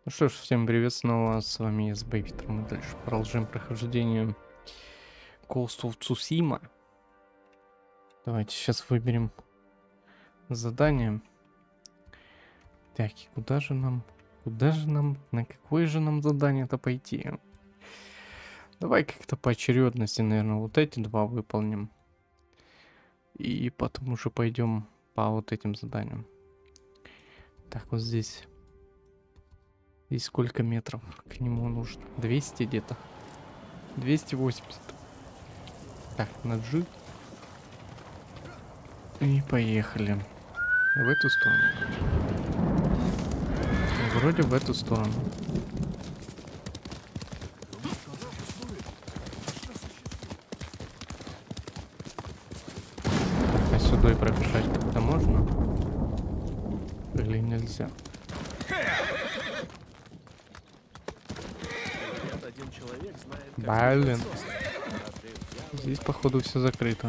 Ну что ж, всем привет снова, с вами я, Бэйбитер. Мы дальше продолжаем прохождение Ghost of Tsushima. Давайте сейчас выберем задание. Так, и куда же нам, на какое же нам задание-то пойти? Давай как-то по очередности, наверное, вот эти два выполним. И потом уже пойдем по вот этим заданиям. Так, вот здесь. Здесь сколько метров к нему нужно? 200 где-то. 280. Так, на G. И поехали. В эту сторону. Вроде в эту сторону. А сюда и пробежать как-то можно? Или нельзя? Блин. Здесь, походу, все закрыто.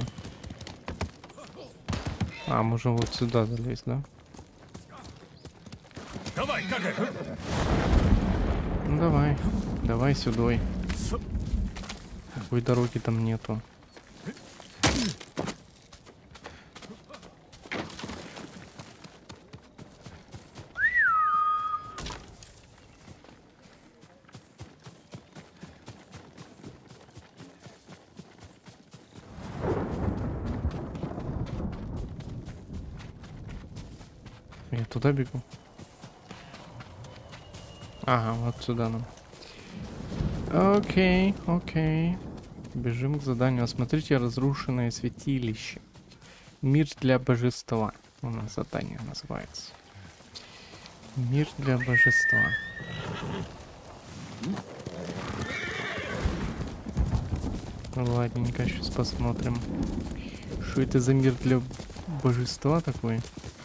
А, можем вот сюда залезть, да? Давай, как это? Ну давай. Давай сюда. Какой дороги там нету. Я туда бегу. Ага, вот сюда нам. Окей, окей. Бежим к заданию. Осмотрите разрушенное святилище. Мир для божества. У нас задание называется. Мир для божества. Ладненько, сейчас посмотрим. Что это за мир для божества такой?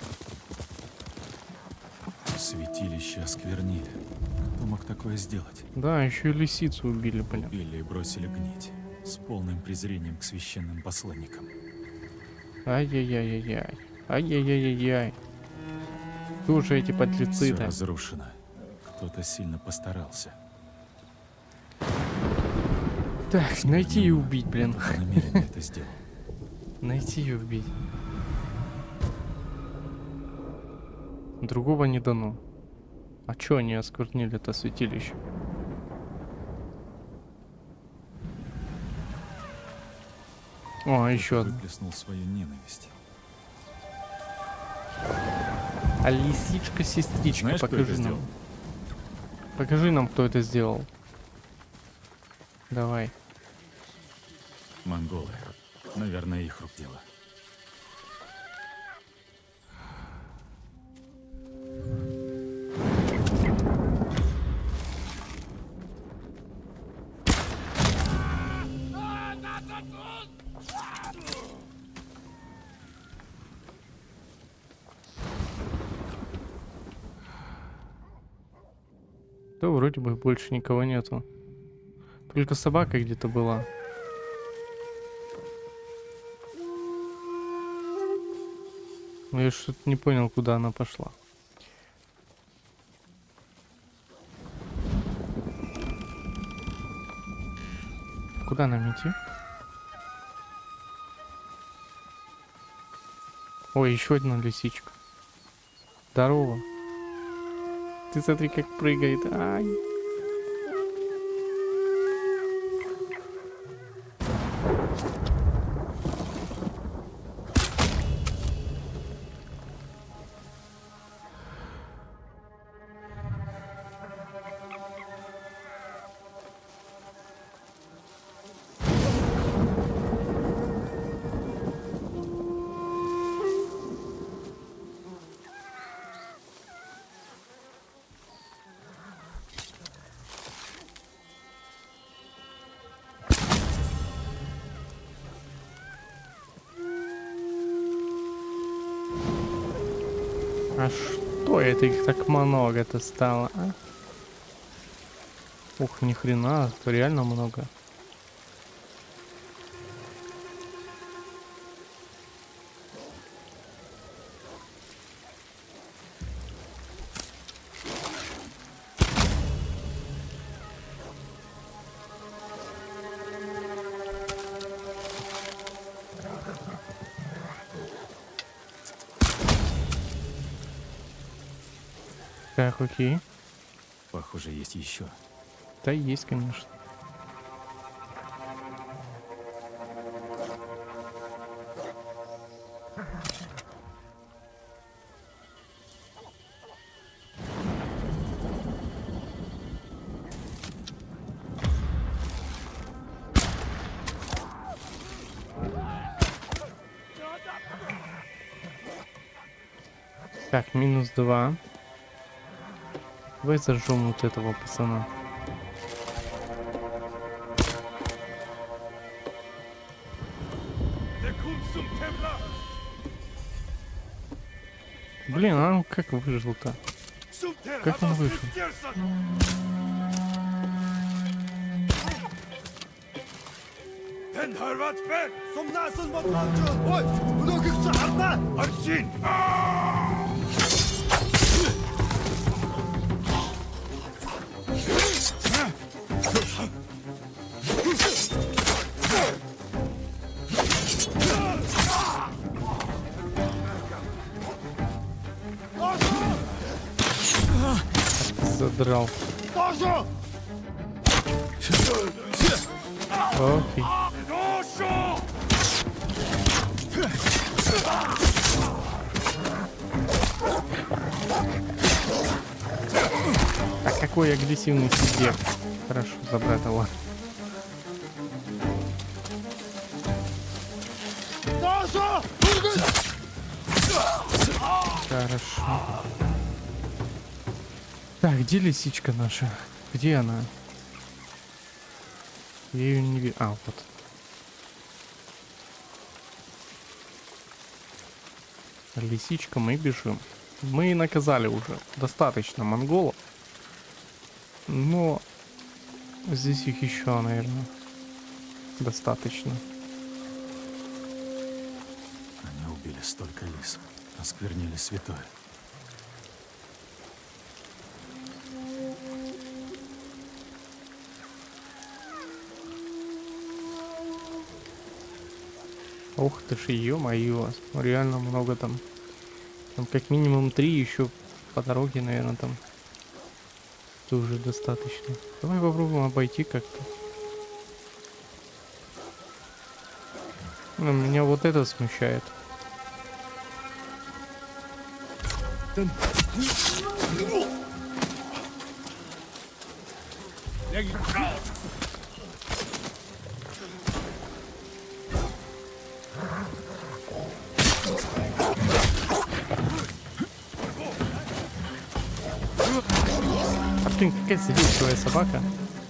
Святилище осквернили. Кто мог такое сделать? Да, еще и лисицу убили, блин. Убили и бросили гнить. С полным презрением к священным посланникам. Ай-яй-яй-яй-яй. Ай-яй-яй-яй-яй. Кто же эти Все подлецы-то? разрушено. Кто-то сильно постарался. Так, найти и убить, блин. Кто намеренно это сделал? Найти и убить. Другого не дано. А чё они осквернили это святилище? О, еще одно. Выплеснул свою ненависть. А лисичка-сестричка, Знаешь, кто покажи это нам. сделал? Покажи нам, кто это сделал. Давай. Монголы. Наверное, их рук дело. Да, вроде бы больше никого нету. Только собака где-то была. Но я что-то не понял, куда она пошла. Куда нам идти? Ой, еще одна лисичка. Здорово. Ты смотри, как прыгает. Ай. А что это их так много-то стало, а? Ух, ни хрена, реально много. Так, окей. Похоже, есть еще. Да, есть, конечно. Так, -2. Давай зажжем вот этого пацана. Блин, а он как выжил-то? Как он выжил? Задрал. Окей. А какой агрессивный сидер. Хорошо, забрать его. Хорошо. Так, где лисичка наша? Где она? Я ее не вижу. А, вот. Лисичка, мы бежим. Мы наказали уже достаточно монголов. Но здесь их еще, наверное, достаточно. Они убили столько лис. Осквернили святое. Ух ты ж, ё-моё, реально много там. Там как минимум 3 еще по дороге, наверное, там. Это уже достаточно. Давай попробуем обойти как-то. Но меня вот это смущает. А блин, какая сидельцевая собака.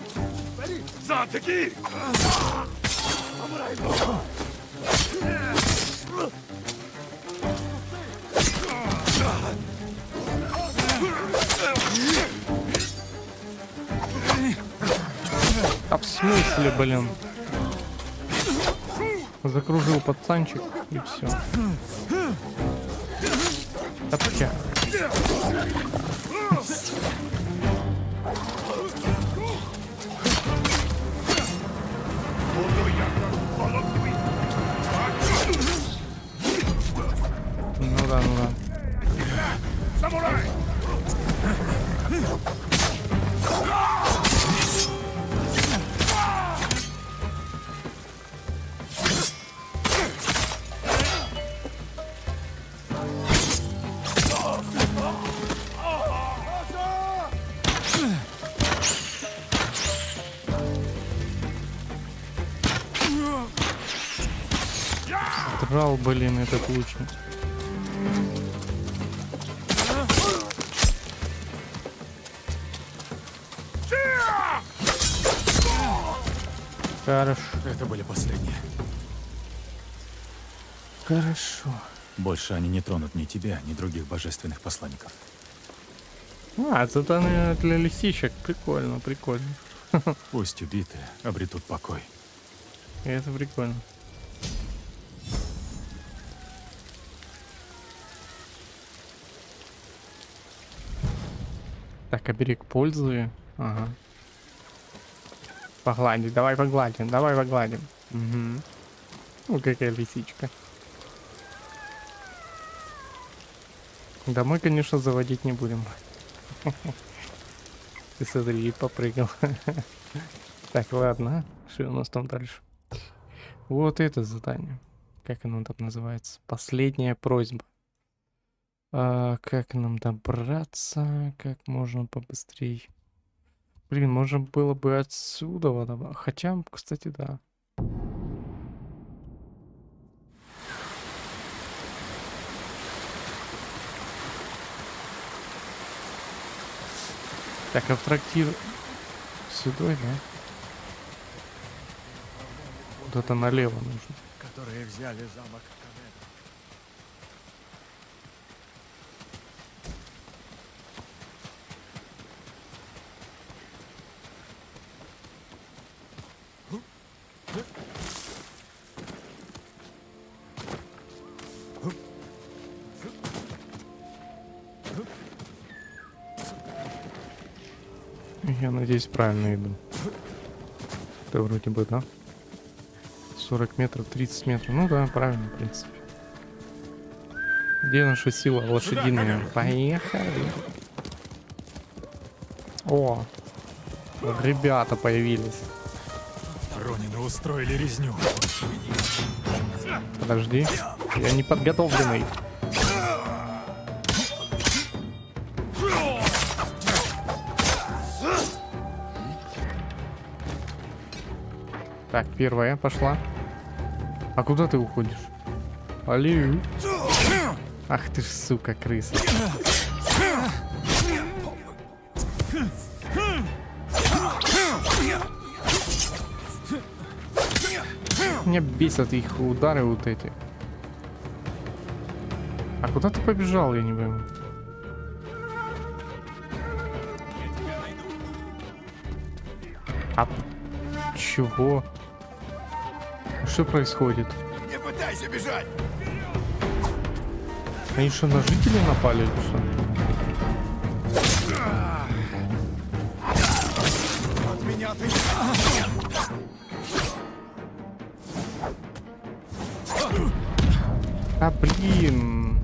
А в смысле, блин? Закружил пацанчик и все. Топча. Ну да, ну да. Драл, блин, этот лучник. Хорошо. Это были последние. Хорошо. Больше они не тронут ни тебя, ни других божественных посланников. А, это наверное, для лисичек. Прикольно, прикольно. Пусть убитые обретут покой. Это прикольно. Так, оберег пользы. Ага. Погладить, давай погладим, давай погладим. Угу. Ну, какая лисичка. Домой, конечно, заводить не будем. Ты смотри, попрыгал. Так, ладно. Что у нас там дальше? Вот это задание. Как оно там называется? Последняя просьба. Как нам добраться? Как можно побыстрее? Блин, можно было бы отсюда. Хотя, кстати, да. Так, а в трактир сюда, да? Куда-то налево нужно. Которые взяли замок Канеда. Я надеюсь, правильно иду. Это вроде бы, да? 40 метров, 30 метров. Ну да, правильно, в принципе. Где наша сила лошадиная? Поехали. О, ребята появились. Ронины устроили резню. Подожди, я не подготовленный. Так, первая пошла. А куда ты уходишь? Аллею. Ах ты ж, сука, крыса. Меня бесят их удары вот эти. А куда ты побежал, я не пойму. А чего? Что происходит? Не пытайся бежать! Они что, на жителей напали или что? От меня ты... А, блин.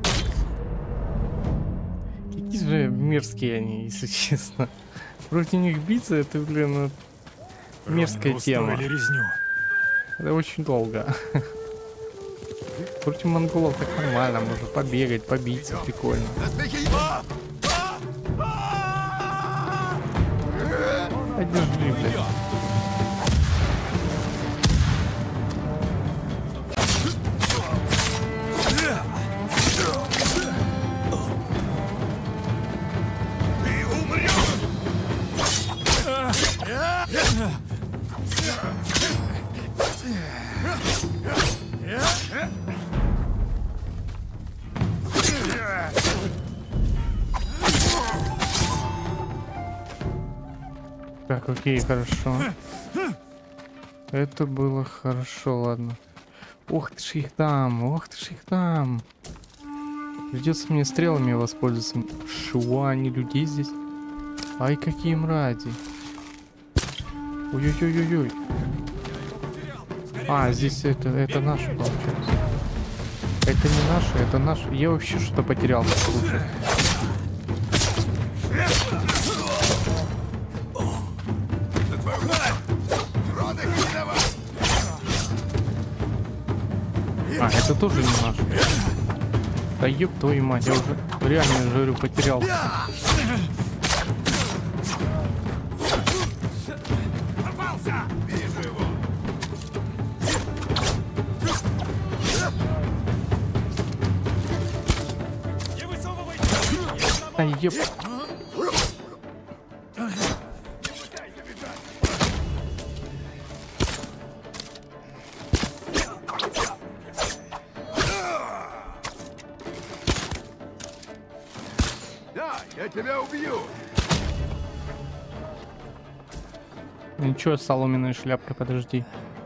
Какие же мерзкие они, если честно. Против них биться, это, блин, мерзкая тема. Резню. Это очень долго. Против монголов так нормально, можно побегать, побиться, прикольно. Подержи, блядь. Так, окей, хорошо. Это было хорошо, ладно. Ох ты ж их там, ох ты ж их там. Придется мне стрелами воспользоваться. Шо, они людей здесь? Ай, какие мрази. Ой-ой-ой-ой-ой. А, здесь это наше, получается. Это не наше, это наше. Я вообще что-то потерял. Слушай. А, это тоже не наш. Да ёб твою мать, я уже реально говорю, потерял. А, ёб. Я тебя убью! Ничего, соломенная шляпка, подожди.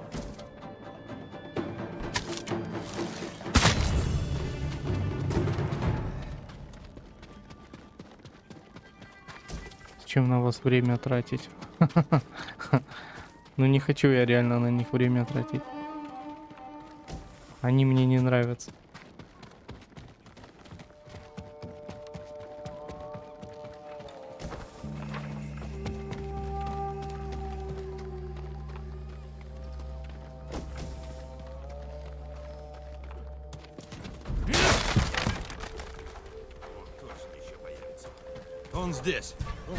Зачем на вас время тратить? Ну не хочу я реально на них время тратить. Они мне не нравятся. он здесь.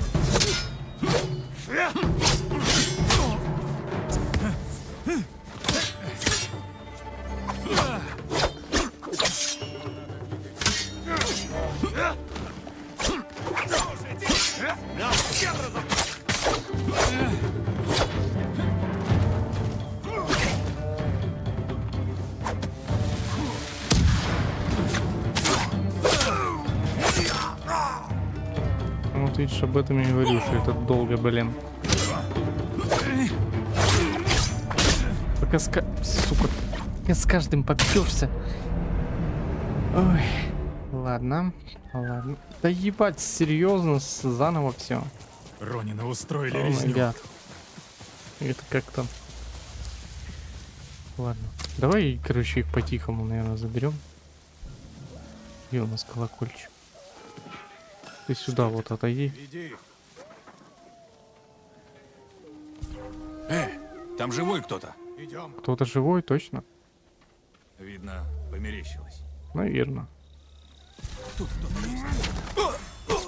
Вот видишь, об этом я говорю, что это долго, блин. Пока сука, я с каждым попёрся. Ой, ладно, ладно. Да ебать, серьезно, заново все. Ронина устроили резню. Это как-то. Ладно. Давай, короче, их по-тихому, наверное, заберем. Где у нас колокольчик? Ты сюда вот отойди. Иди. Там живой кто-то. Идем. Кто-то живой, точно? Видно, померещилось. Наверное. Тут кто-то есть.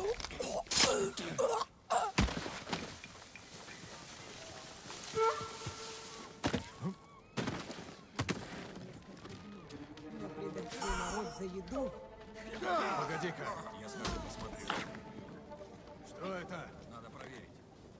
Погоди-ка, я сразу посмотрю. Что это? Надо проверить.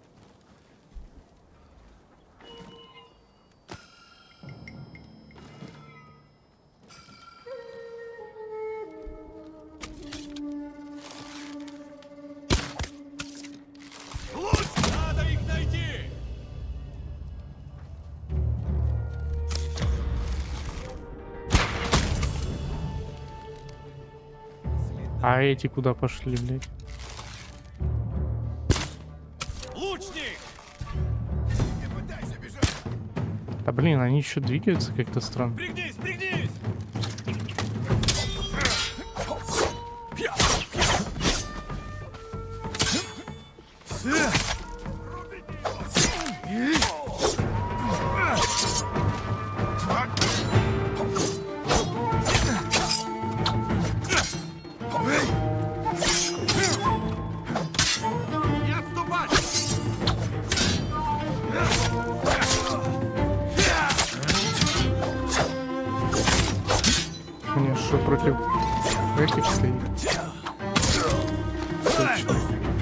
Луч! Надо их найти! А эти куда пошли, блядь? Лучник! Не пытайся бежать! А блин, они еще двигаются как-то странно. Пригнись, пригнись! Не отступать! Мне что против этих стоит? Точно.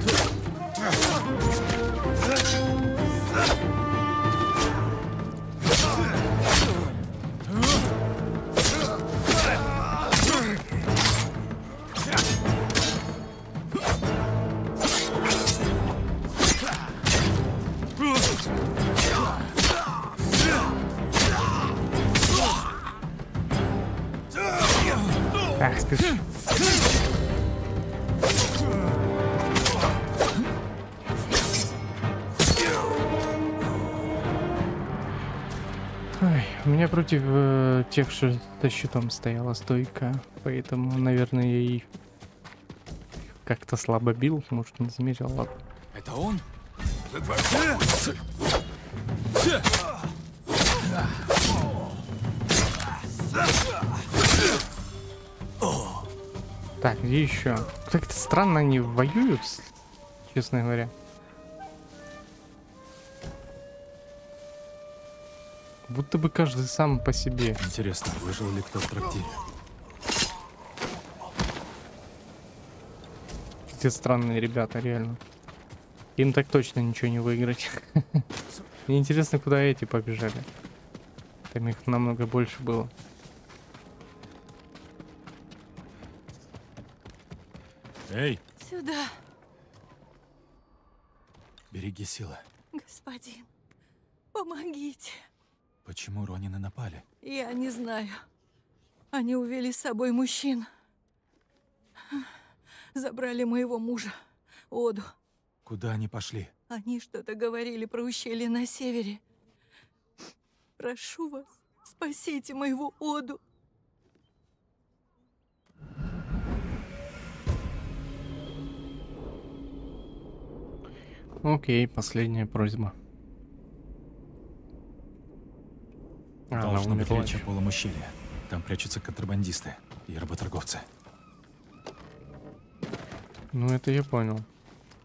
Ах ты ж. Ой, у меня против тех, что со щитом стояла стойка, поэтому, наверное, я и как-то слабо бил, может, не заметил, ладно. Это он? Так, где еще? Как-то странно они воюют, честно говоря. Будто бы каждый сам по себе. Интересно, выжил ли кто в трактире? Эти странные ребята, реально. Им так точно ничего не выиграть. Мне интересно, куда эти побежали. Там их намного больше было. Эй, Сюда, береги силы. господин. Помогите. Почему Ронины напали? Я не знаю. Они увели с собой мужчин. Забрали моего мужа, Оду. Куда они пошли? Они что-то говорили про ущелье на севере. Прошу вас, спасите моего Оду. Окей, последняя просьба. Должно быть умерла речь о ещё. полом ущелья. Там прячутся контрабандисты и работорговцы. Ну, это я понял.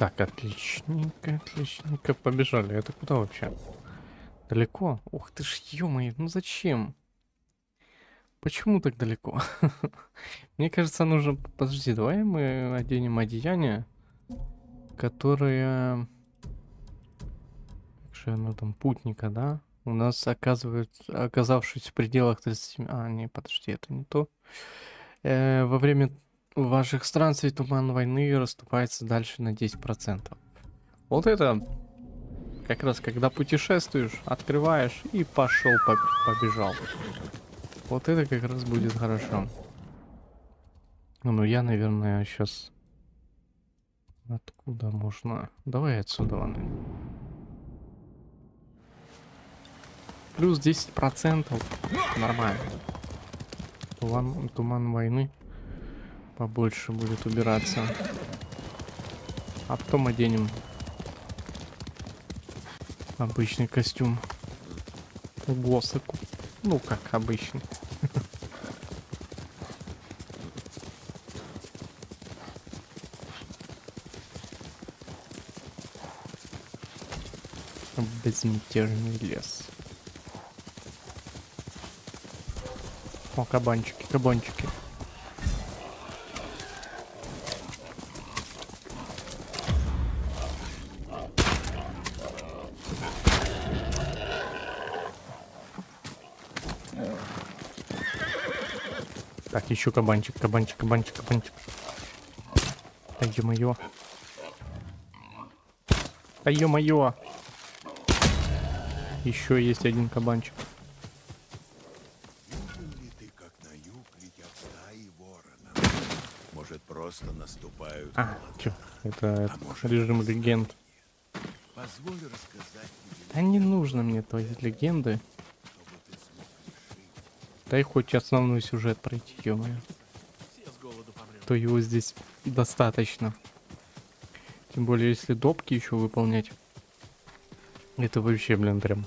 Так, отличненько, отличненько. Побежали. Это куда вообще? Далеко? Ух ты ж, ё-моё, ну зачем? Почему так далеко? Мне кажется, нужно... Подожди, давай мы оденем одеяние, которое... Как же оно там? Путника, да? У нас оказывается, оказавшись в пределах 37... А, не, подожди, это не то. Во время ваших странствий туман войны расступается дальше на 10%. Вот это как раз когда путешествуешь, открываешь и пошел, побежал. Вот это как раз будет хорошо. Ну, я, наверное, сейчас... Откуда можно? Давай отсюда, ладно. Плюс 10%. Нормально. Туман войны побольше будет убираться. А потом оденем обычный костюм. Госыку. Ну, как обычный. Безмятежный лес. О, кабанчики, кабанчики. Так, еще кабанчик, кабанчик, кабанчик, кабанчик. Да ё-моё. Да ё-моё. Еще есть один кабанчик. Видел ли ты, как на юг летят стаи ворона? Может, просто наступают А, холода? чё? Это режим легенд. Позволь рассказать тебе, А не нужно мне твои легенды. чтобы ты смог решить. Дай хоть основной сюжет пройти, ё-моё. То его здесь достаточно. Тем более, если допки еще выполнять. Это вообще, блин, прям.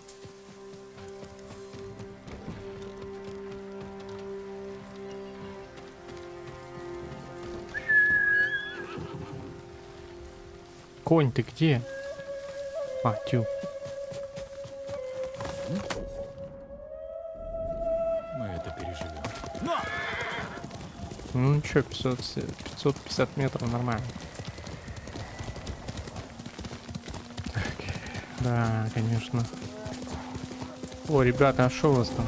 Конь, ты где? А, тю. Мы это переживем. Ну чё, 550 метров нормально. Так, да, конечно. О, ребята, а шо у вас там?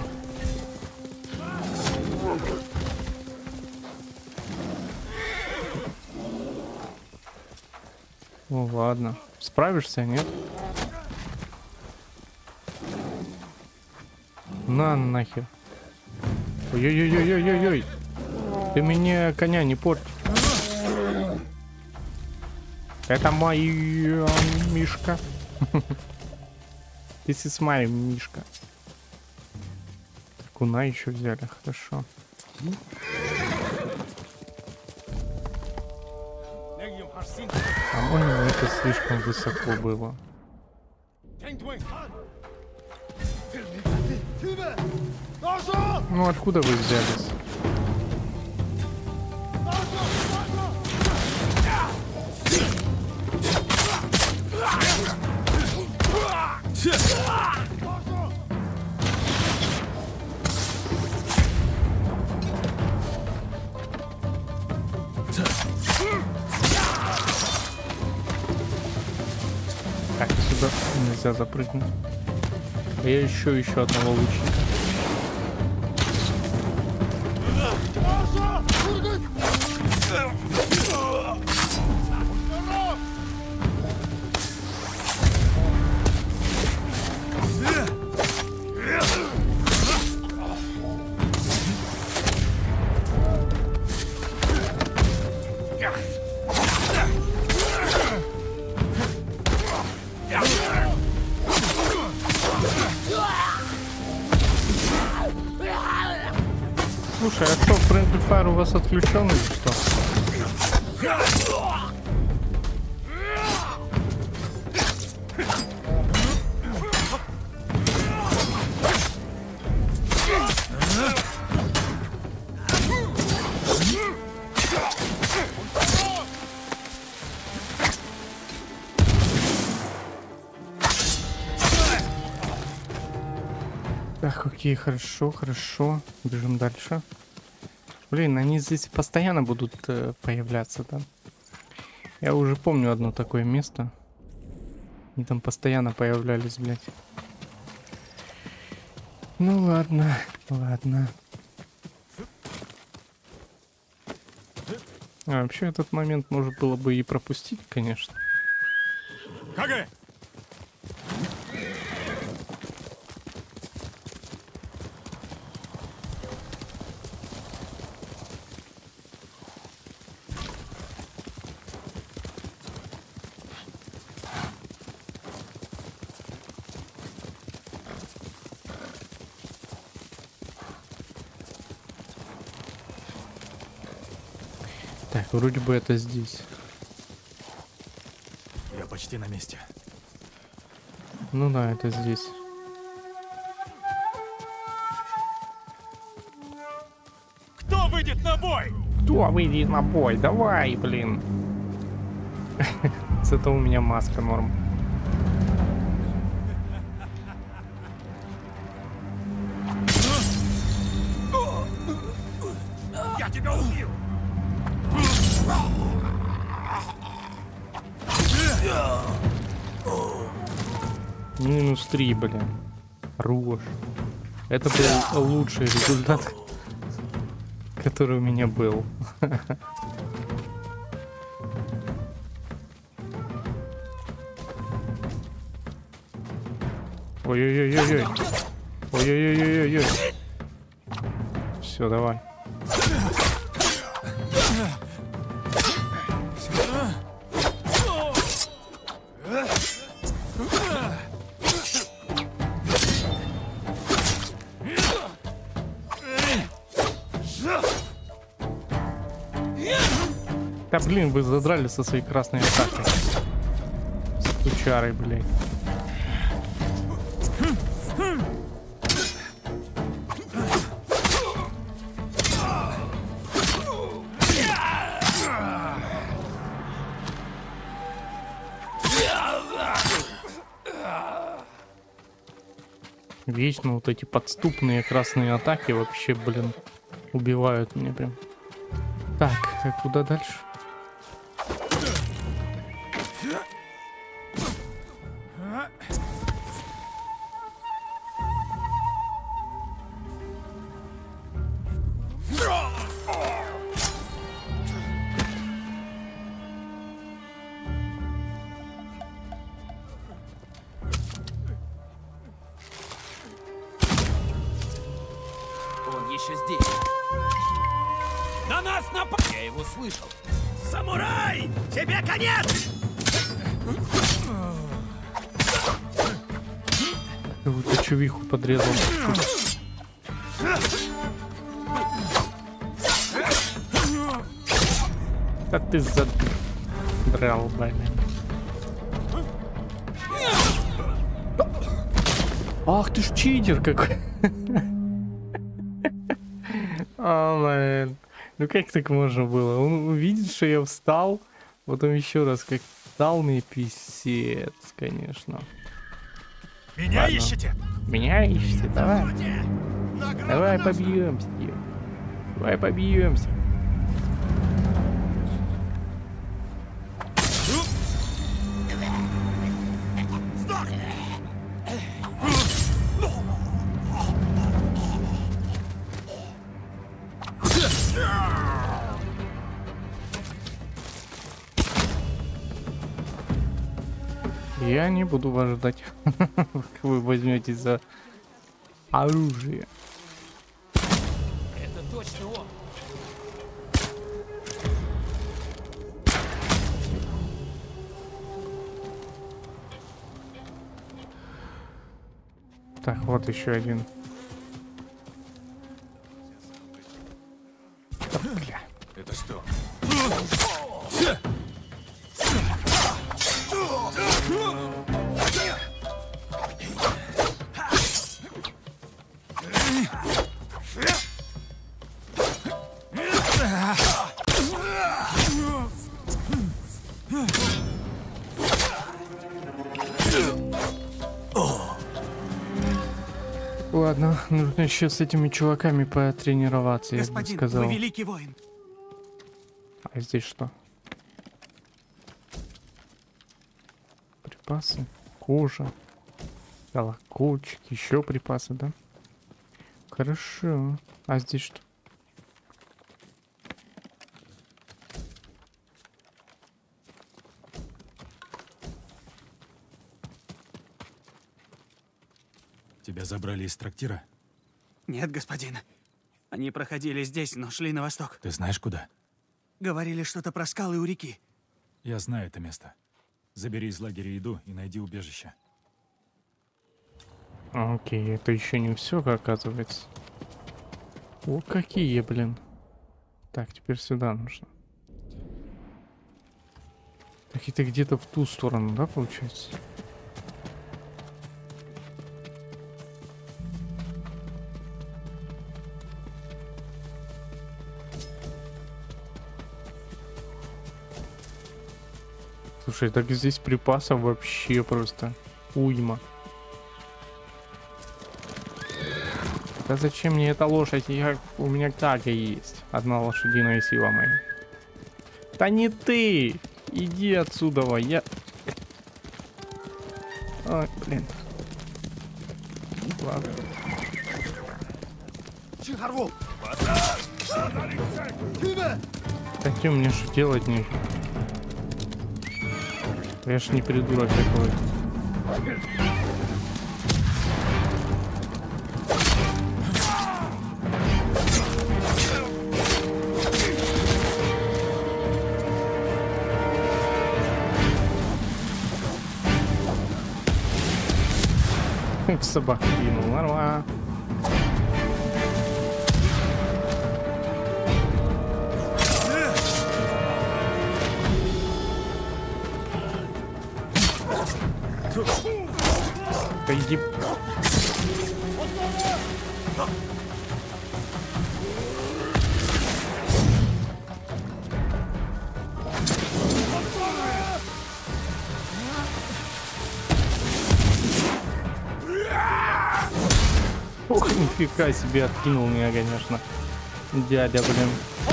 Ну ладно. Справишься, нет? На нахер. Ой-ой-ой-ой-ой-ой. Ты мне коня не порть. Это моя мишка. This is my мишка. Куна еще взяли, хорошо. По-моему, это слишком высоко было. Ну откуда вы взялись? Так, сюда нельзя запрыгнуть. Я еще одного лучника. Слушай, а что, Friendly Fire у вас отключен или что? Так, окей, хорошо, хорошо. Бежим дальше. Блин, они здесь постоянно будут появляться, да? Я уже помню одно такое место. Они там постоянно появлялись, блядь. Ну ладно, ладно. А вообще этот момент можно было бы и пропустить, конечно. Кагэ! Так, вроде бы это здесь. Я почти на месте. Ну да, это здесь. Кто выйдет на бой? Кто выйдет на бой? Давай, блин. Зато у меня маска норм. Я тебя убью! -3, блин. Хорош. Это был лучший результат, который у меня был. Ой-ой-ой-ой-ой. Ой-ой-ой-ой-ой. Все, давай. Да блин, вы задрали со своей красной атакой. Стучарой, блядь. Вечно вот эти подступные красные атаки вообще, блин, убивают меня прям. Так, а куда дальше? Он еще здесь. На нас напал! Я его слышал. Самурай! Тебе конец! Какую-то чувиху подрезал. А ты задрал, блин. Ах ты ж читер какой. О, блин. Ну как так можно было? Он увидит, что я встал, потом еще раз как дал мне писец, конечно. Меня Ладно. ищете? Меня ищете? Давай. Давай побьемся. Давай побьемся. Я не буду вас ждать, как вы возьметесь за оружие. Это точно он. Так, вот еще один. Да, бля. Это что? Ладно, нужно еще с этими чуваками потренироваться, я бы Господин, сказал. вы великий воин. А здесь что? Припасы, кожа, колокольчик, еще припасы, да? Хорошо. А здесь что? Тебя забрали из трактира? Нет, господин. Они проходили здесь, но шли на восток. Ты знаешь куда? Говорили что-то про скалы у реки. Я знаю это место. Забери из лагеря еду и найди убежище. Окей, это еще не все, оказывается. О, какие, блин. Так, теперь сюда нужно. Так, это где-то в ту сторону, да, получается? Слушай, так здесь припасов вообще просто уйма. Да зачем мне эта лошадь? У меня тага есть. Одна лошадиная сила моя. Да не ты! Иди отсюда, я... Ой, блин. Ладно. Да тё, мне что делать нечего? Я ж не придурок такой. Собака кинул, нормально. Да иди. Ох, нифига себе откинул меня, конечно. Дядя, блин.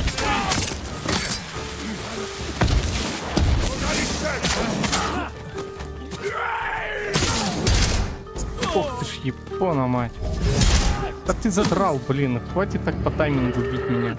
Ох ты ж япона, мать. Да ты задрал, блин. Хватит так по таймингу бить меня.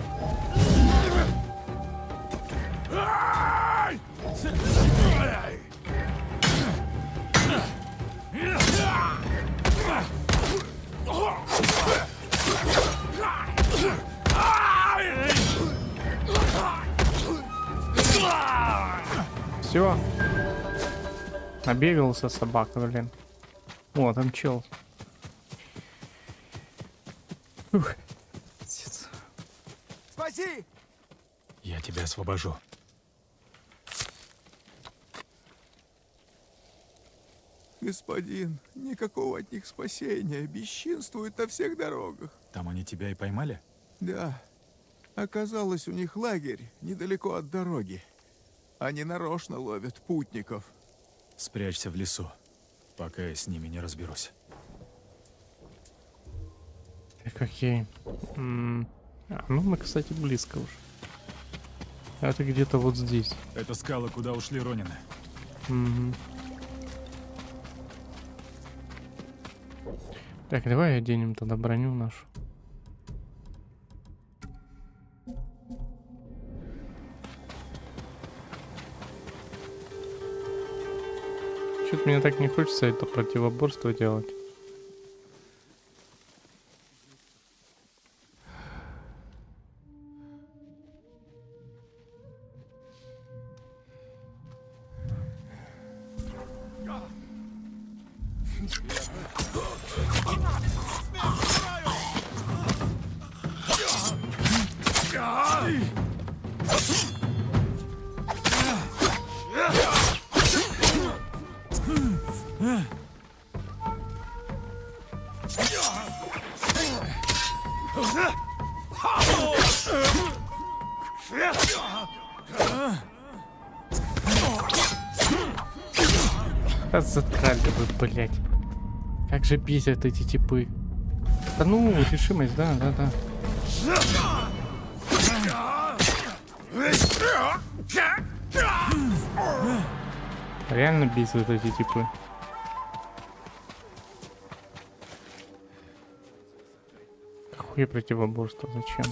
Все. Набегался собака, блин. О, там чел. Ух. Спаси! Я тебя освобожу. Господин, никакого от них спасения. Бесчинствуют на всех дорогах. Там они тебя и поймали? Да. Оказалось, у них лагерь недалеко от дороги. Они нарочно ловят путников. Спрячься в лесу, пока я с ними не разберусь. Так, окей. Ну мы, кстати, близко уже. Это где-то вот здесь. Это скала, куда ушли Ронины. Угу. Так, давай оденем тогда броню нашу. Что-то мне так не хочется это противоборство делать. Затрали вы, блять. Как же бесят эти типы. Да ну, решимость, да, да, да. Реально бесят эти типы. Какое противоборство? Зачем?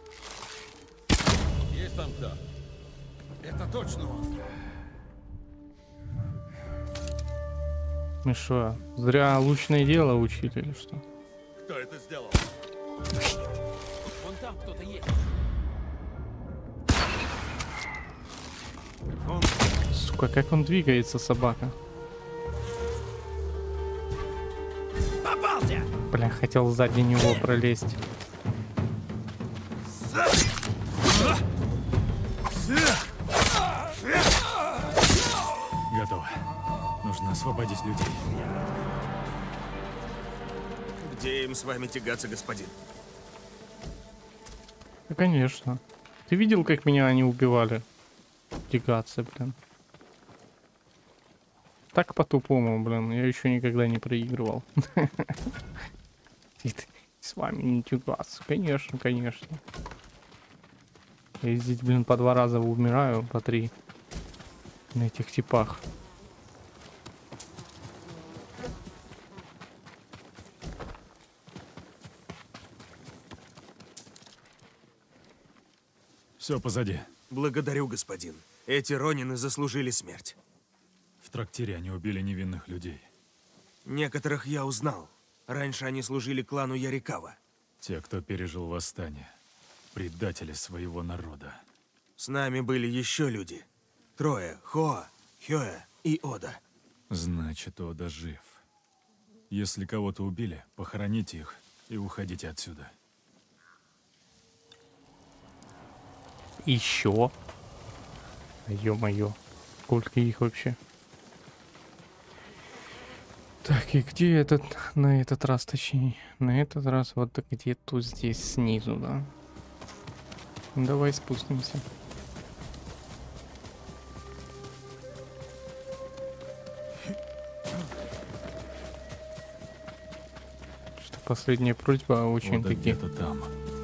Есть там кто? Это точно он. Мы что, зря лучное дело учили или что? Кто это сделал? Вон там кто-то есть. Сука, как он двигается, собака. Попался! Бля, хотел сзади него пролезть. Готово. Нужно освободить людей. Где им с вами тягаться, господин? Да, конечно. Ты видел, как меня они убивали? Тягаться, блин. Так по-тупому, блин. Я еще никогда не проигрывал. С вами не тягаться. Конечно, конечно. Я здесь, блин, по 2 раза умираю, по 3. На этих типах. Все позади. Благодарю, господин. Эти ронины заслужили смерть. В трактире они убили невинных людей. Некоторых я узнал. Раньше они служили клану Ярикава. Те, кто пережил восстание. Предатели своего народа. С нами были еще люди. 3: Хоа, Хёэ и Ода. Значит, Ода жив. Если кого-то убили, похороните их и уходите отсюда. Еще. Ё-моё. Сколько их вообще? Так, и где этот, на этот раз, точнее? На этот раз вот где-то здесь снизу, да? Давай спустимся. Что последняя просьба очень Ода таки где-то там.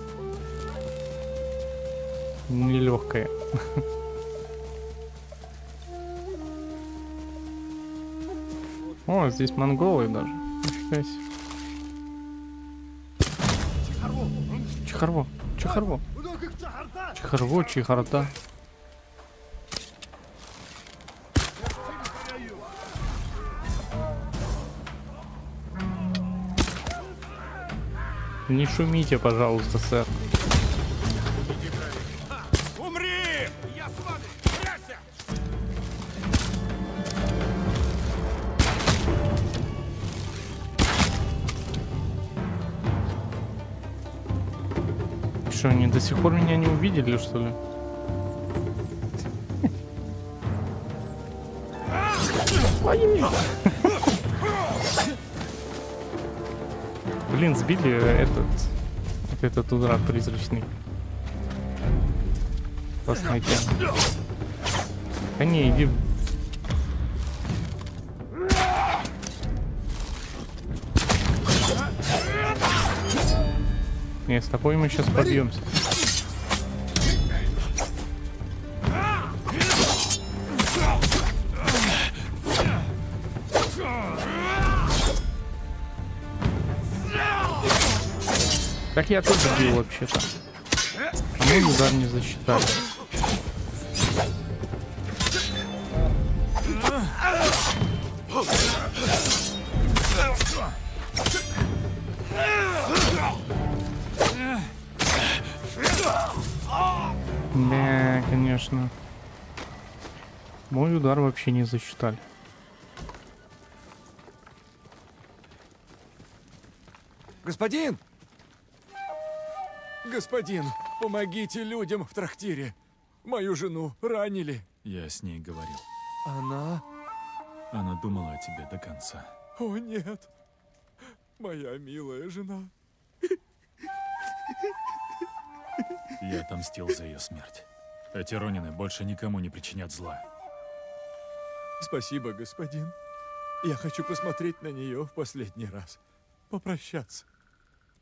нелегкая. О, здесь монголы даже. Нифига себе. Чехарво. Чехарво. Чехарво, чехарда. Не шумите, пожалуйста, сэр. Умри! Я с вами! Прячься! Что, они до сих пор меня не увидели, что ли? Блин, сбили этот удар призрачный. Посмотрите. Да не, иди. Не, с тобой мы сейчас побьемся. Так я тоже бил вообще-то. А мой удар не засчитали. Да, конечно. Мой удар вообще не засчитали. Господин! Господин, помогите людям в трактире. Мою жену ранили. Я с ней говорил. Она? Она думала о тебе до конца. О, нет. Моя милая жена. Я отомстил за ее смерть. Эти ронины больше никому не причинят зла. Спасибо, господин. Я хочу посмотреть на нее в последний раз. Попрощаться.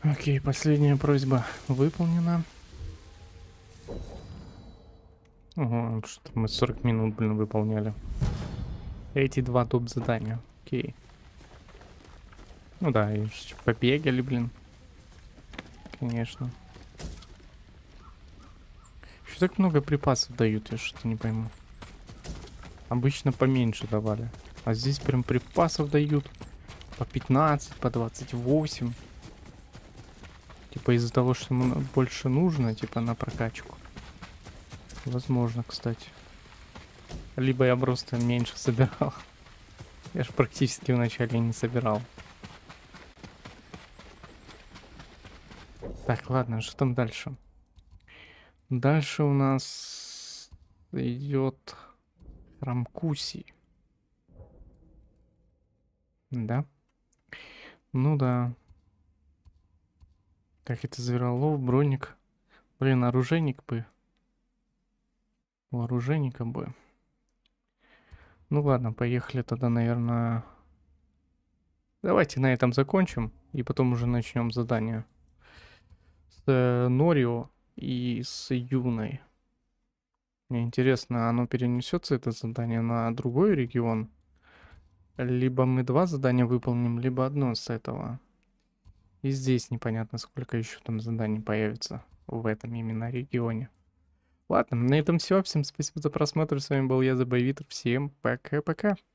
Окей, последняя просьба выполнена. Ого, что мы 40 минут, блин, выполняли. Эти два топ-задания. Окей. Ну да, и побегали, блин. Конечно. Что так много припасов дают, я что-то не пойму. Обычно поменьше давали. А здесь прям припасов дают. По 15, по 28. Типа из-за того, что ему больше нужно, типа на прокачку. Возможно, кстати. Либо я просто меньше собирал. Я же практически вначале не собирал. Так, ладно, что там дальше? Дальше у нас идет храм Куси. Да? Ну да. Так, это зверолов, броник. Блин, оружейник бы. У оружейника бы. Ну ладно, поехали тогда, наверное. Давайте на этом закончим. И потом уже начнем задание. С Норио и с Юной. Мне интересно, оно перенесется, это задание, на другой регион? Либо мы два задания выполним, либо одно с этого. И здесь непонятно, сколько еще там заданий появится в этом именно регионе. Ладно, на этом все. Всем спасибо за просмотр. С вами был я, The Boyvitr. Всем пока-пока.